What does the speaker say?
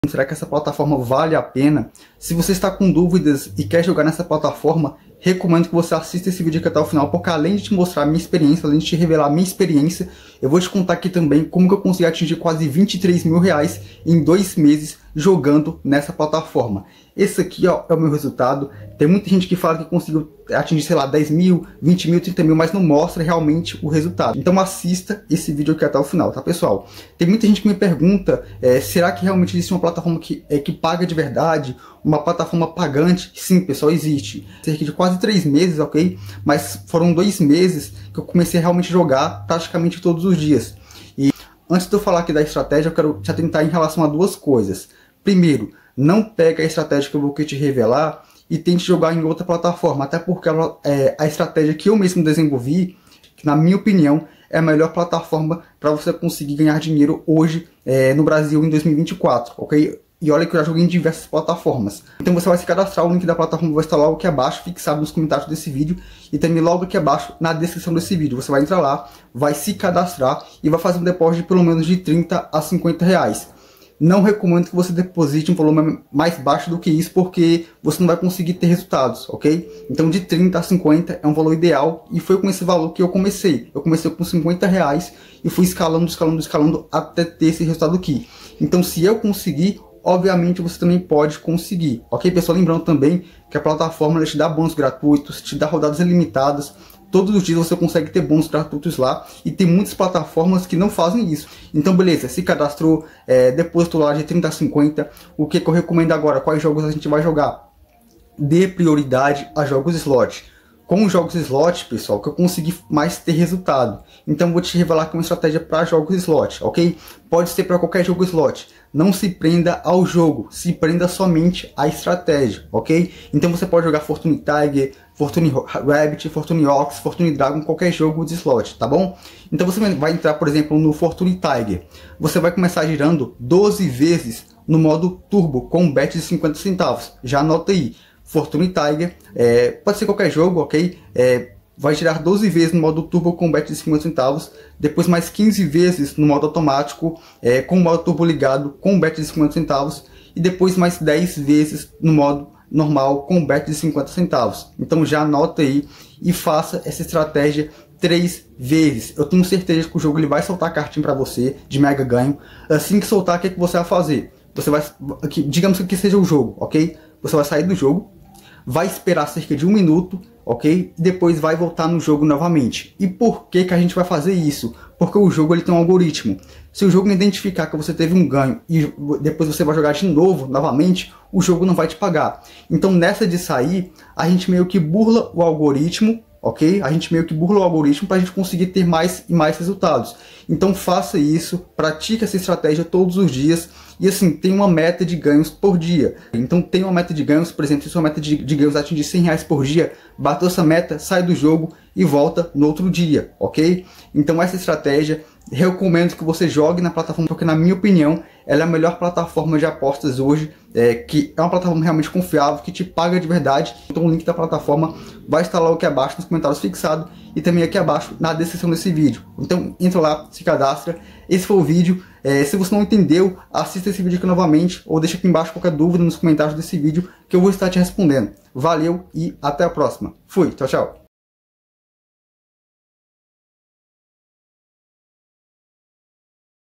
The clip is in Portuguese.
Será que essa plataforma vale a pena? Se você está com dúvidas e quer jogar nessa plataforma, recomendo que você assista esse vídeo aqui até o final, porque além de te mostrar a minha experiência, além de te revelar a minha experiência, eu vou te contar aqui também como que eu consegui atingir quase 23 mil reais em 2 meses jogando nessa plataforma. Esse aqui, ó, é o meu resultado. Tem muita gente que fala que conseguiu atingir, sei lá, 10 mil, 20 mil, 30 mil, mas não mostra realmente o resultado. Então assista esse vídeo aqui até o final, tá, pessoal? Tem muita gente que me pergunta, será que realmente existe uma plataforma que paga de verdade? Uma plataforma pagante? Sim, pessoal, existe. Cerca de quase 3 meses, ok? Mas foram 2 meses que eu comecei a realmente jogar praticamente todos os dias. E antes de eu falar aqui da estratégia, eu quero te atentar em relação a duas coisas. Primeiro, não pega a estratégia que eu vou te revelar e tente jogar em outra plataforma, até porque a estratégia que eu mesmo desenvolvi, que na minha opinião é a melhor plataforma para você conseguir ganhar dinheiro hoje no Brasil em 2024, ok? E olha que eu já joguei em diversas plataformas. Então você vai se cadastrar, o link da plataforma vai estar logo aqui abaixo, fixado nos comentários desse vídeo, e também logo aqui abaixo na descrição desse vídeo. Você vai entrar lá, vai se cadastrar e vai fazer um depósito de pelo menos de 30 a 50 reais. Não recomendo que você deposite um volume mais baixo do que isso, porque você não vai conseguir ter resultados, ok? Então de 30 a 50 é um valor ideal, e foi com esse valor que eu comecei. Eu comecei com 50 reais e fui escalando até ter esse resultado aqui. Então se eu conseguir, obviamente você também pode conseguir, ok, pessoal? Lembrando também que a plataforma te dá bônus gratuitos, te dá rodadas ilimitadas. Todos os dias você consegue ter bônus gratuitos lá, e tem muitas plataformas que não fazem isso. Então beleza, se cadastrou, depositou lá de 30 a 50. O que eu recomendo agora? Quais jogos a gente vai jogar? Dê prioridade a jogos slot. Com os jogos slot, pessoal, que eu consegui mais ter resultado. Então vou te revelar aqui uma estratégia para jogos slot, ok? Pode ser para qualquer jogo slot. Não se prenda ao jogo, se prenda somente à estratégia, ok? Então você pode jogar Fortune Tiger, Fortune Rabbit, Fortune Ox, Fortune Dragon, qualquer jogo de slot, tá bom? Então você vai entrar, por exemplo, no Fortune Tiger. Você vai começar girando 12 vezes no modo turbo, com um bet de 50 centavos. Já anota aí. Fortune Tiger, pode ser qualquer jogo, ok? Vai girar 12 vezes no modo turbo com bet de 50 centavos, depois mais 15 vezes no modo automático, com o modo turbo ligado com bet de 50 centavos, e depois mais 10 vezes no modo normal com bet de 50 centavos. Então já anota aí e faça essa estratégia 3 vezes. Eu tenho certeza que o jogo ele vai soltar a cartinha para você de mega ganho. Assim que soltar, o que você vai fazer? Você vai, digamos que seja o jogo, ok? Você vai sair do jogo, vai esperar cerca de 1 minuto, ok? E depois vai voltar no jogo novamente. E por que a gente vai fazer isso? Porque o jogo ele tem um algoritmo. Se o jogo identificar que você teve um ganho e depois você vai jogar de novo, novamente, o jogo não vai te pagar. Então nessa de sair, a gente meio que burla o algoritmo, ok? A gente meio que burla o algoritmo para a gente conseguir ter mais e mais resultados. Então faça isso, pratique essa estratégia todos os dias. E assim, tem uma meta de ganhos por dia. Então tem uma meta de ganhos, por exemplo, se sua meta de ganhos atingir 100 reais por dia, bateu essa meta, sai do jogo e volta no outro dia, ok? Então essa estratégia, recomendo que você jogue na plataforma, porque na minha opinião, ela é a melhor plataforma de apostas hoje, que é uma plataforma realmente confiável, que te paga de verdade. Então o link da plataforma vai estar lá aqui abaixo nos comentários fixado, e também aqui abaixo na descrição desse vídeo. Então entra lá, se cadastra. Esse foi o vídeo. Se você não entendeu, assista esse vídeo aqui novamente, ou deixa aqui embaixo qualquer dúvida nos comentários desse vídeo, que eu vou estar te respondendo. Valeu e até a próxima. Fui, tchau, tchau.